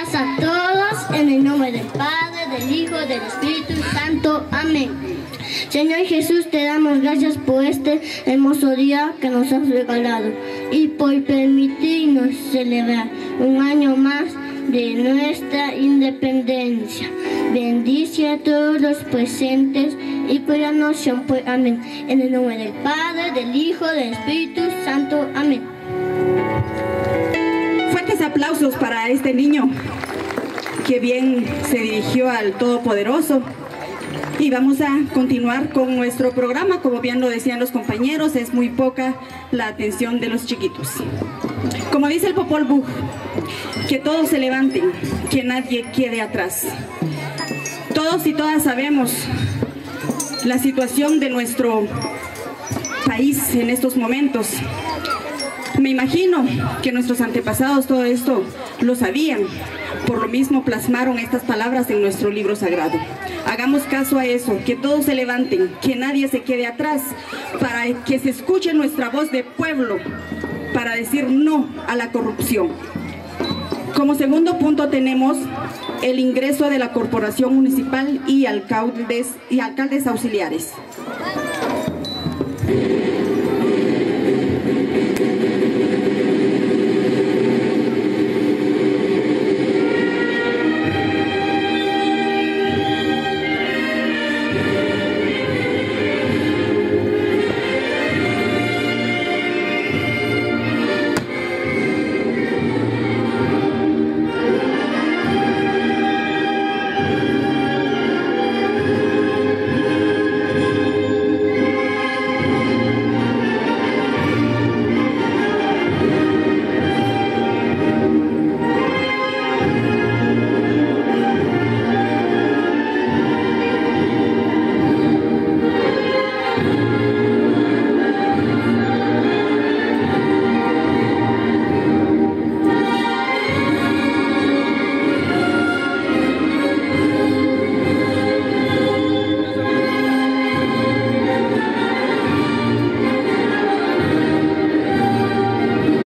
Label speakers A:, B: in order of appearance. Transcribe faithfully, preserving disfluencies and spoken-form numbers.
A: días a todos, en el nombre del Padre, del Hijo, del Espíritu Santo. Amén. Señor Jesús, te damos gracias por este hermoso día que nos has regalado y por permitirnos celebrar un año más de nuestra independencia. Bendice a todos los presentes y cuídanos siempre. Amén. En el nombre del Padre, del Hijo, del Espíritu Santo. Amén.
B: Fuertes aplausos para este niño que bien se dirigió al Todopoderoso. Y vamos a continuar con nuestro programa. Como bien lo decían los compañeros, es muy poca la atención de los chiquitos. Como dice el Popol Vuh, que todos se levanten, que nadie quede atrás. Todos y todas sabemos la situación de nuestro país en estos momentos. Me imagino que nuestros antepasados todo esto lo sabían. Por lo mismo plasmaron estas palabras en nuestro libro sagrado. Hagamos caso a eso, que todos se levanten, que nadie se quede atrás, para que se escuche nuestra voz de pueblo, para decir no a la corrupción. Como segundo punto tenemos el ingreso de la corporación municipal y alcaldes, y alcaldes auxiliares.